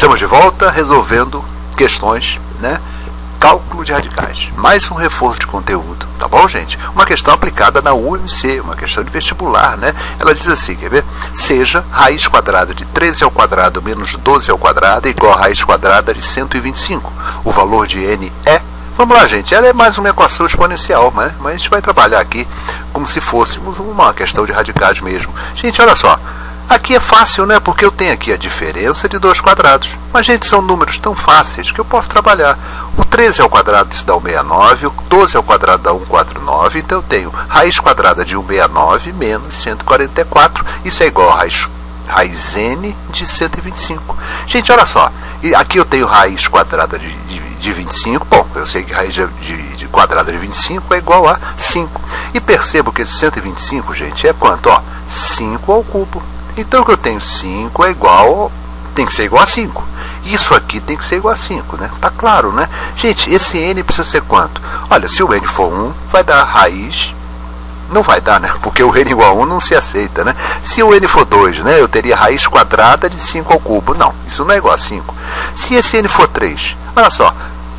Estamos de volta resolvendo questões, né? Cálculo de radicais. Mais um reforço de conteúdo, tá bom, gente? Uma questão aplicada na UMC, uma questão de vestibular, né? Ela diz assim, quer ver? Seja raiz quadrada de 13 ao quadrado menos 12 ao quadrado igual a raiz quadrada de 125. O valor de n é... Vamos lá, gente. Ela é mais uma equação exponencial, mas a gente vai trabalhar aqui como se fôssemos uma questão de radicais mesmo. Gente, olha só. Aqui é fácil, né? Porque eu tenho aqui a diferença de dois quadrados. Mas, gente, são números tão fáceis que eu posso trabalhar. O 13 ao quadrado isso dá 169, o 12 ao quadrado dá 149. Então eu tenho raiz quadrada de 169 menos 144. Isso é igual a raiz n de 125. Gente, olha só. E aqui eu tenho raiz quadrada de 25. Bom, eu sei que raiz de quadrada de 25 é igual a 5. E percebo que esse 125, gente, é quanto? Ó, 5 ao cubo. Então o que eu tenho 5 é igual, tem que ser igual a 5. Isso aqui tem que ser igual a 5, né? Tá claro, né? Gente, esse n precisa ser quanto? Olha, se o n for 1, vai dar raiz... Não vai dar, né? Porque o n igual a 1 não se aceita, né? Se o n for 2, né? Eu teria raiz quadrada de 5 ao cubo. Não, isso não é igual a 5. Se esse n for 3, olha só.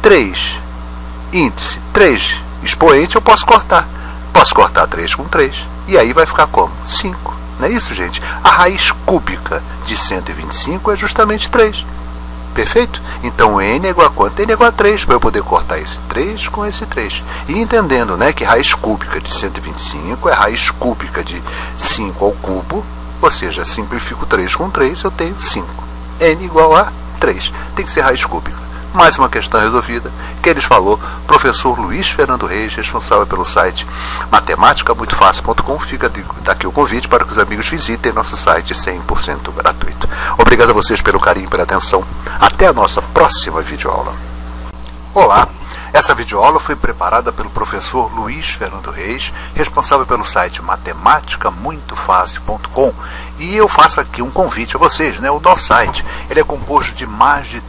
3 índice, 3 expoente, eu posso cortar. Posso cortar 3 com 3. E aí vai ficar como? 5. Não é isso, gente? A raiz cúbica de 125 é justamente 3. Perfeito? Então n é igual a quanto? N é igual a 3, para eu poder cortar esse 3 com esse 3. E entendendo, né, que raiz cúbica de 125 é raiz cúbica de 5 ao cubo, ou seja, simplifico 3 com 3, eu tenho 5. N igual a 3. Tem que ser raiz cúbica. Mais uma questão resolvida, que eles falou, professor Luiz Fernando Reis, responsável pelo site matematicamuitofácil.com. Fica daqui o convite para que os amigos visitem nosso site 100% gratuito. Obrigado a vocês pelo carinho e pela atenção. Até a nossa próxima videoaula. Olá! Essa videoaula foi preparada pelo professor Luiz Fernando Reis, responsável pelo site matematicamuitofácil.com, e eu faço aqui um convite a vocês, né? O nosso site, ele é composto de mais de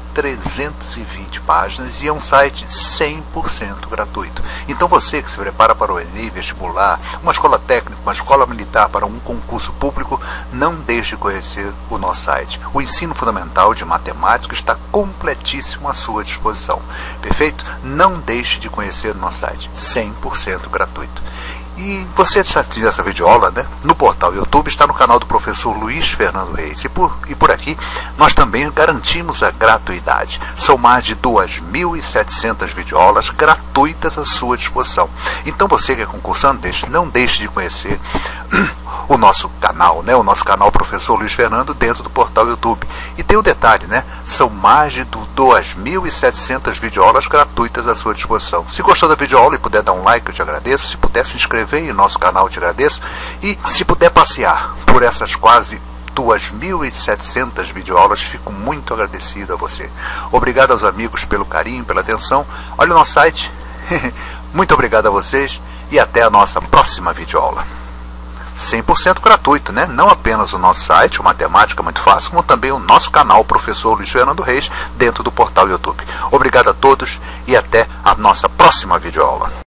320 páginas e é um site 100% gratuito. Então você que se prepara para o Enem, vestibular, uma escola técnica, uma escola militar, para um concurso público, não deixe de conhecer o nosso site. O ensino fundamental de matemática está completíssimo à sua disposição. Perfeito? Não deixe de conhecer o nosso site, 100% gratuito. E você já tinha essa videoaula, né? No portal YouTube, está no canal do professor Luiz Fernando Reis. E por aqui, nós também garantimos a gratuidade. São mais de 2.700 videoaulas gratuitas à sua disposição. Então você que é concursando, não deixe de conhecer o nosso canal, né? O nosso canal Professor Luiz Fernando dentro do portal YouTube. E tem um detalhe, né? São mais de 2.700 videoaulas gratuitas à sua disposição. Se gostou da videoaula e puder dar um like, eu te agradeço. Se puder se inscrever em nosso canal, eu te agradeço. E se puder passear por essas quase 2.700 videoaulas, fico muito agradecido a você. Obrigado aos amigos pelo carinho, pela atenção. Olha o nosso site. Muito obrigado a vocês e até a nossa próxima videoaula. 100% gratuito, né? Não apenas o nosso site, o Matemática Muito Fácil, como também o nosso canal Professor Luiz Fernando Reis dentro do portal YouTube. Obrigado a todos e até a nossa próxima videoaula.